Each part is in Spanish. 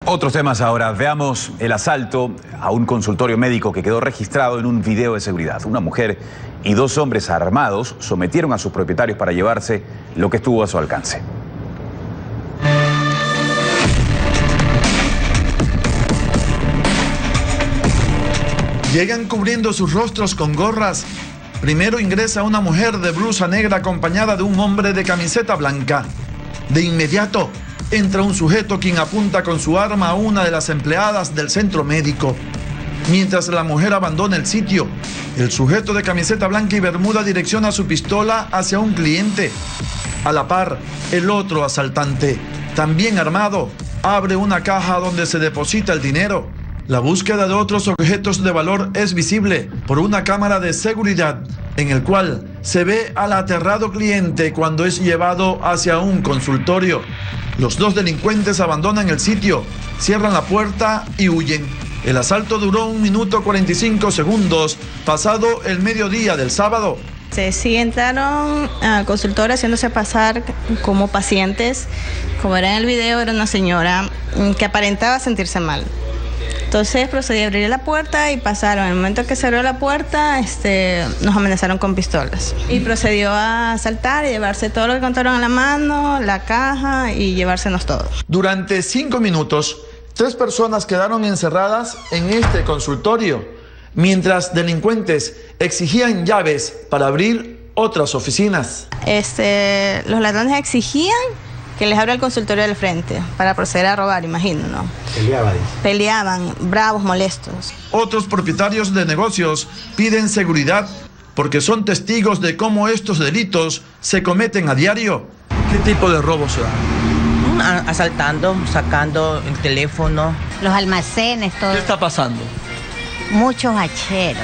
Otros temas ahora. Veamos el asalto a un consultorio médico que quedó registrado en un video de seguridad. Una mujer y dos hombres armados sometieron a sus propietarios para llevarse lo que estuvo a su alcance. Llegan cubriendo sus rostros con gorras. Primero ingresa una mujer de blusa negra acompañada de un hombre de camiseta blanca. De inmediato entra un sujeto quien apunta con su arma a una de las empleadas del centro médico. Mientras la mujer abandona el sitio, el sujeto de camiseta blanca y bermuda direcciona su pistola hacia un cliente. A la par, el otro asaltante, también armado, abre una caja donde se deposita el dinero. La búsqueda de otros objetos de valor es visible por una cámara de seguridad en el cual se ve al aterrado cliente cuando es llevado hacia un consultorio. Los dos delincuentes abandonan el sitio, cierran la puerta y huyen. El asalto duró 1 minuto 45 segundos, pasado el mediodía del sábado. Sí, entraron al consultorio haciéndose pasar como pacientes. Como era en el video, era una señora que aparentaba sentirse mal. Entonces procedí a abrir la puerta y pasaron. En el momento que se abrió la puerta, nos amenazaron con pistolas. Y procedió a asaltar y llevarse todo lo que contaron a la mano, la caja y llevársenos todo. Durante 5 minutos, 3 personas quedaron encerradas en este consultorio, mientras delincuentes exigían llaves para abrir otras oficinas. Los ladrones exigían que les abra el consultorio del frente para proceder a robar, imagino, ¿no? Peleaban, bravos, molestos. Otros propietarios de negocios piden seguridad porque son testigos de cómo estos delitos se cometen a diario. ¿Qué tipo de robos se dan? Asaltando, sacando el teléfono. Los almacenes, todo. ¿Qué está pasando? Muchos hacheros,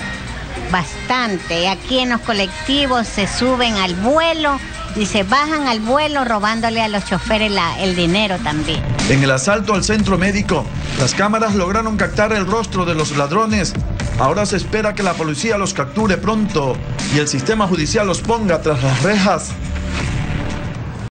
bastante. Aquí en los colectivos se suben al vuelo y se bajan al vuelo robándole a los choferes el dinero también. En el asalto al centro médico, las cámaras lograron captar el rostro de los ladrones. Ahora se espera que la policía los capture pronto y el sistema judicial los ponga tras las rejas.